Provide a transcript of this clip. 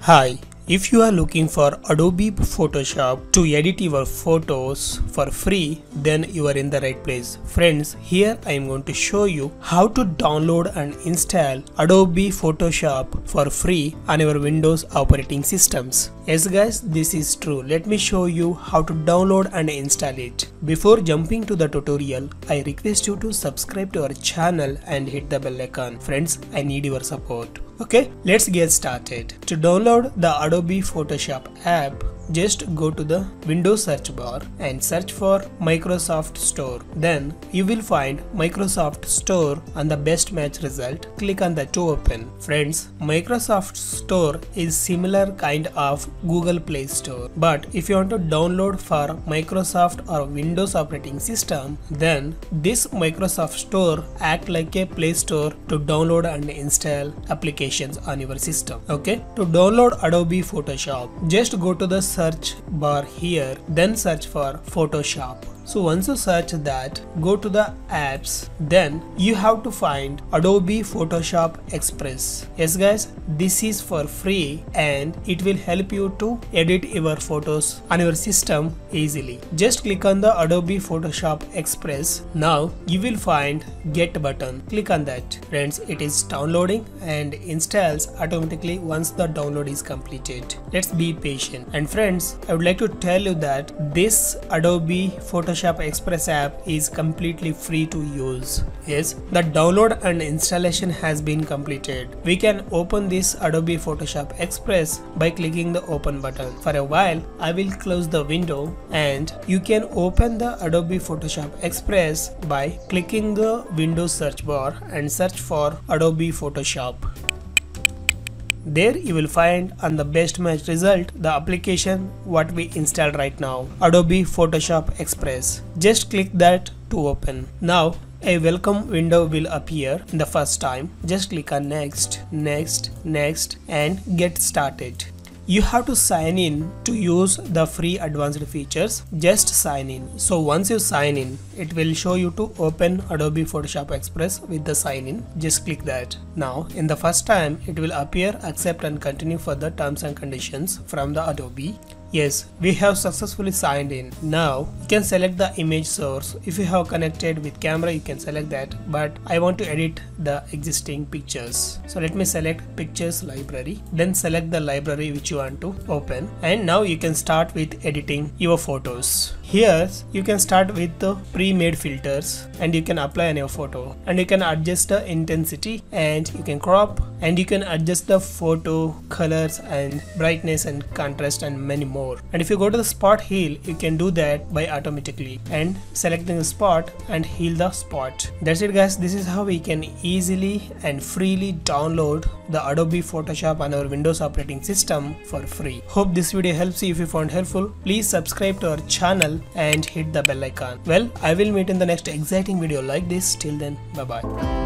Hi, if you are looking for Adobe Photoshop to edit your photos for free, then you are in the right place. Friends, here I am going to show you how to download and install Adobe Photoshop for free on your Windows operating systems. Yes guys, this is true. Let me show you how to download and install it. Before jumping to the tutorial, I request you to subscribe to our channel and hit the bell icon. Friends, I need your support. Okay, let's get started. To download the Adobe Photoshop app, just go to the Windows search bar and search for Microsoft Store. Then you will find Microsoft Store on the best match result. Click on that to open. Friends, Microsoft Store is similar kind of Google Play Store. But if you want to download for Microsoft or Windows operating system, then this Microsoft Store act like a Play Store to download and install applications on your system. Okay, to download Adobe Photoshop, just go to the search bar here, then search for Photoshop. So once you search that, go to the apps, then you have to find Adobe Photoshop Express. Yes guys, this is for free and it will help you to edit your photos on your system easily. Just click on the Adobe Photoshop Express. Now you will find Get button. Click on that. Friends, it is downloading and installs automatically once the download is completed. Let's be patient. And friends, I would like to tell you that this Adobe Photoshop Express app is completely free to use. Yes, the download and installation has been completed. We can open this Adobe Photoshop Express by clicking the open button. For a while, I will close the window and you can open the Adobe Photoshop Express by clicking the Windows search bar and search for Adobe Photoshop. There you will find on the best match result the application what we installed right now, Adobe Photoshop Express. Just click that to open. Now a welcome window will appear in the first time. Just click on next, next, next and get started. You have to sign in to use the free advanced features. Just sign in. So once you sign in, it will show you to open Adobe Photoshop Express with the sign in. Just click that. Now in the first time, it will appear accept and continue for the terms and conditions from the Adobe. Yes, we have successfully signed in. Now you can select the image source. If you have connected with camera, you can select that, but I want to edit the existing pictures. So let me select pictures library, then select the library which you want to open, and now you can start with editing your photos. Here you can start with the pre-made filters and you can apply on your photo, and you can adjust the intensity and you can crop, and you can adjust the photo colors and brightness and contrast and many more. And if you go to the spot heal, you can do that by automatically and selecting the spot and heal the spot. That's it guys. This is how we can easily and freely download the Adobe Photoshop on our Windows operating system for free. Hope this video helps you. If you found helpful, please subscribe to our channel and hit the bell icon. Well, I will meet in the next exciting video like this. Till then, bye bye.